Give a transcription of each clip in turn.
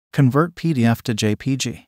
Convert PDF to JPG.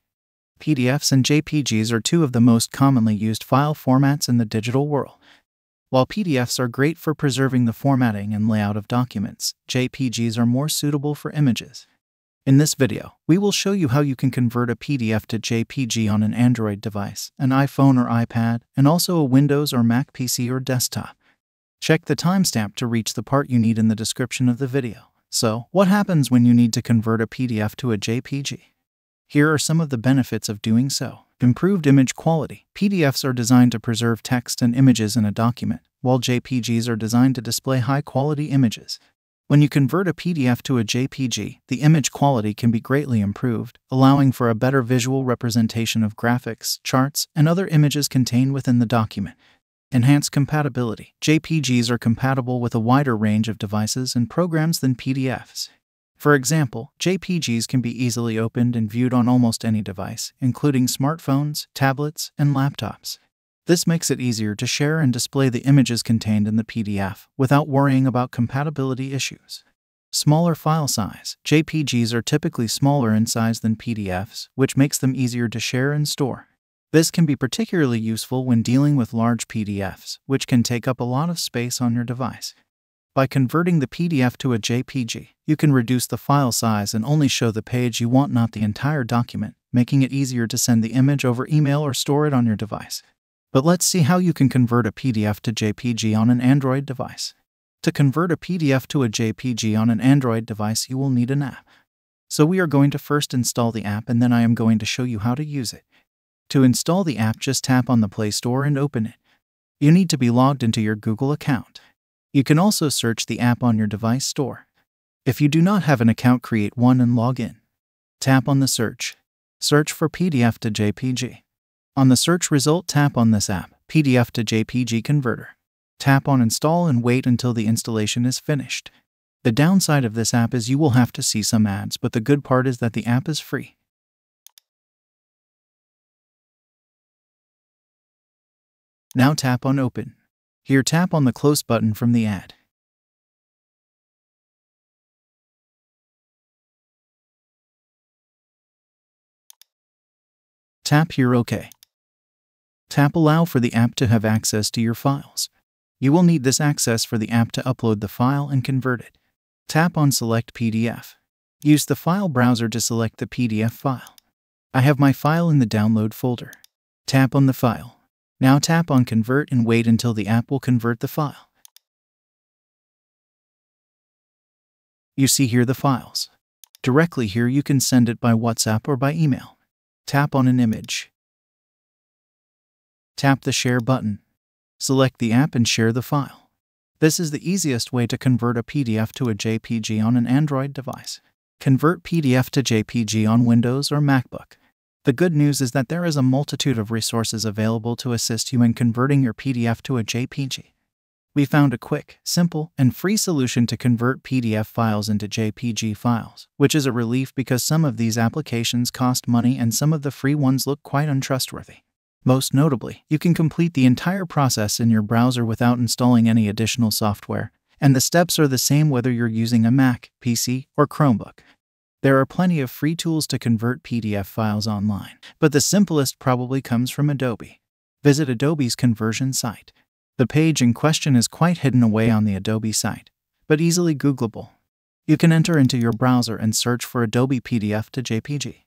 PDFs and JPGs are two of the most commonly used file formats in the digital world. While PDFs are great for preserving the formatting and layout of documents, JPGs are more suitable for images. In this video, we will show you how you can convert a PDF to JPG on an Android device, an iPhone or iPad, and also a Windows or Mac PC or desktop. Check the timestamp to reach the part you need in the description of the video. So, what happens when you need to convert a PDF to a JPG? Here are some of the benefits of doing so. Improved image quality. PDFs are designed to preserve text and images in a document, while JPGs are designed to display high-quality images. When you convert a PDF to a JPG, the image quality can be greatly improved, allowing for a better visual representation of graphics, charts, and other images contained within the document. Enhanced compatibility. JPGs are compatible with a wider range of devices and programs than PDFs. For example, JPGs can be easily opened and viewed on almost any device, including smartphones, tablets, and laptops. This makes it easier to share and display the images contained in the PDF without worrying about compatibility issues. Smaller file size. JPGs are typically smaller in size than PDFs, which makes them easier to share and store. This can be particularly useful when dealing with large PDFs, which can take up a lot of space on your device. By converting the PDF to a JPG, you can reduce the file size and only show the page you want, not the entire document, making it easier to send the image over email or store it on your device. But let's see how you can convert a PDF to JPG on an Android device. To convert a PDF to a JPG on an Android device, you will need an app. So we are going to first install the app, and then I am going to show you how to use it. To install the app, just tap on the Play Store and open it. You need to be logged into your Google account. You can also search the app on your device store. If you do not have an account, create one and log in. Tap on the search. Search for PDF to JPG. On the search result, tap on this app, PDF to JPG Converter. Tap on Install and wait until the installation is finished. The downside of this app is you will have to see some ads, but the good part is that the app is free. Now tap on Open. Here, tap on the Close button from the ad. Tap here OK. Tap Allow for the app to have access to your files. You will need this access for the app to upload the file and convert it. Tap on Select PDF. Use the file browser to select the PDF file. I have my file in the Download folder. Tap on the file. Now tap on Convert and wait until the app will convert the file. You see here the files. Directly here you can send it by WhatsApp or by email. Tap on an image. Tap the Share button. Select the app and share the file. This is the easiest way to convert a PDF to a JPG on an Android device. Convert PDF to JPG on Windows or Macbook. The good news is that there is a multitude of resources available to assist you in converting your PDF to a JPG. We found a quick, simple, and free solution to convert PDF files into JPG files, which is a relief because some of these applications cost money and some of the free ones look quite untrustworthy. Most notably, you can complete the entire process in your browser without installing any additional software, and the steps are the same whether you're using a Mac, PC, or Chromebook. There are plenty of free tools to convert PDF files online, but the simplest probably comes from Adobe. Visit Adobe's conversion site. The page in question is quite hidden away on the Adobe site, but easily Googleable. You can enter into your browser and search for Adobe PDF to JPG.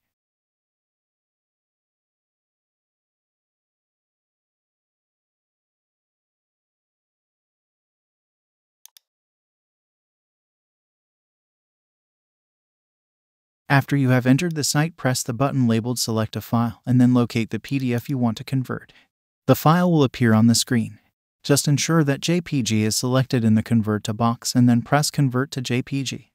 After you have entered the site, press the button labeled Select a File and then locate the PDF you want to convert. The file will appear on the screen. Just ensure that JPG is selected in the Convert to box and then press Convert to JPG.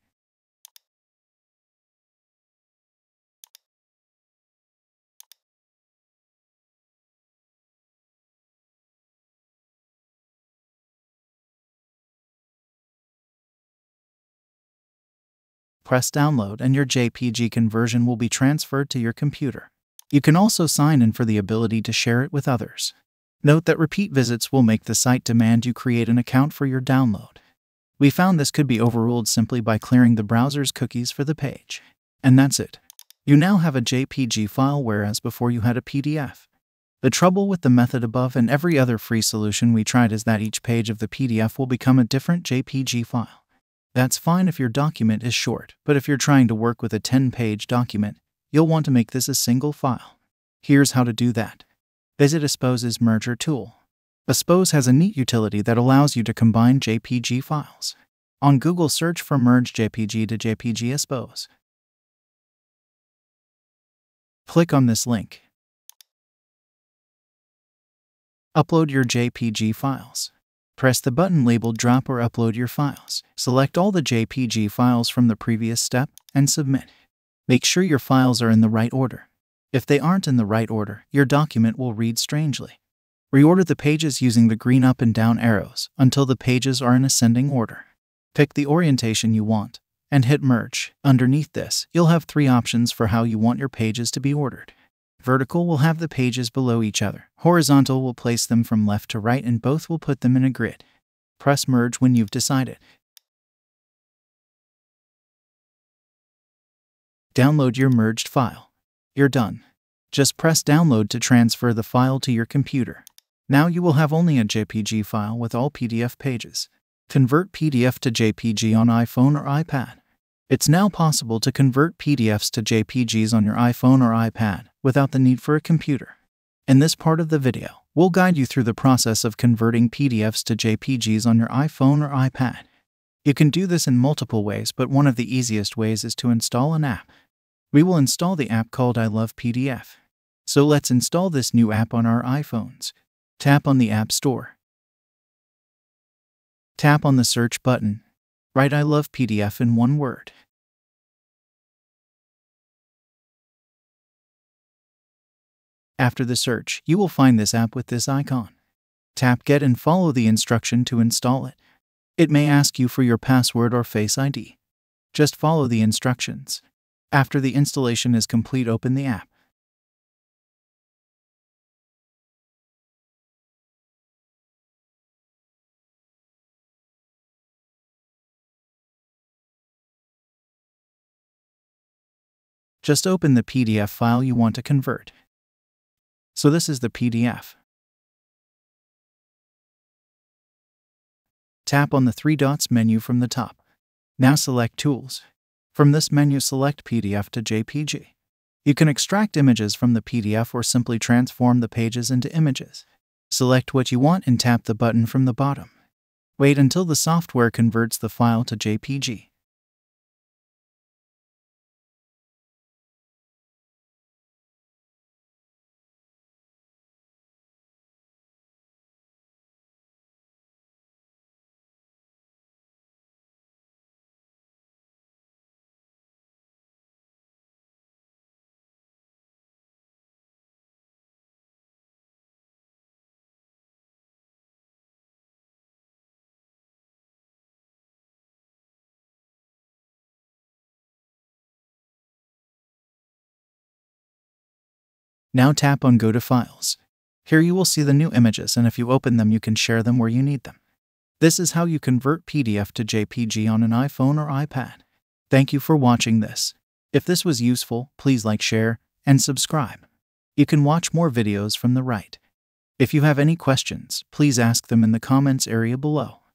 Press Download and your JPG conversion will be transferred to your computer. You can also sign in for the ability to share it with others. Note that repeat visits will make the site demand you create an account for your download. We found this could be overruled simply by clearing the browser's cookies for the page. And that's it. You now have a JPG file, whereas before you had a PDF. The trouble with the method above and every other free solution we tried is that each page of the PDF will become a different JPG file. That's fine if your document is short, but if you're trying to work with a 10-page document, you'll want to make this a single file. Here's how to do that. Visit Aspose's Merger tool. Aspose has a neat utility that allows you to combine JPG files. On Google, search for Merge JPG to JPG Aspose. Click on this link. Upload your JPG files. Press the button labeled Drop or Upload your files. Select all the JPG files from the previous step and submit. Make sure your files are in the right order. If they aren't in the right order, your document will read strangely. Reorder the pages using the green up and down arrows until the pages are in ascending order. Pick the orientation you want and hit Merge. Underneath this, you'll have 3 options for how you want your pages to be ordered. Vertical will have the pages below each other. Horizontal will place them from left to right, and both will put them in a grid. Press Merge when you've decided. Download your merged file. You're done. Just press Download to transfer the file to your computer. Now you will have only a JPG file with all PDF pages. Convert PDF to JPG on iPhone or iPad. It's now possible to convert PDFs to JPGs on your iPhone or iPad without the need for a computer. In this part of the video, we'll guide you through the process of converting PDFs to JPGs on your iPhone or iPad. You can do this in multiple ways, but one of the easiest ways is to install an app. We will install the app called I Love PDF. So let's install this new app on our iPhones. Tap on the App Store. Tap on the search button. Write I Love PDF in one word. After the search, you will find this app with this icon. Tap Get and follow the instruction to install it. It may ask you for your password or Face ID. Just follow the instructions. After the installation is complete, open the app. Just open the PDF file you want to convert. So this is the PDF. Tap on the 3 dots menu from the top. Now select Tools. From this menu, select PDF to JPG. You can extract images from the PDF or simply transform the pages into images. Select what you want and tap the button from the bottom. Wait until the software converts the file to JPG. Now tap on Go to Files. Here you will see the new images, and if you open them, you can share them where you need them. This is how you convert PDF to JPG on an iPhone or iPad. Thank you for watching this. If this was useful, please like, share, and subscribe. You can watch more videos from the right. If you have any questions, please ask them in the comments area below.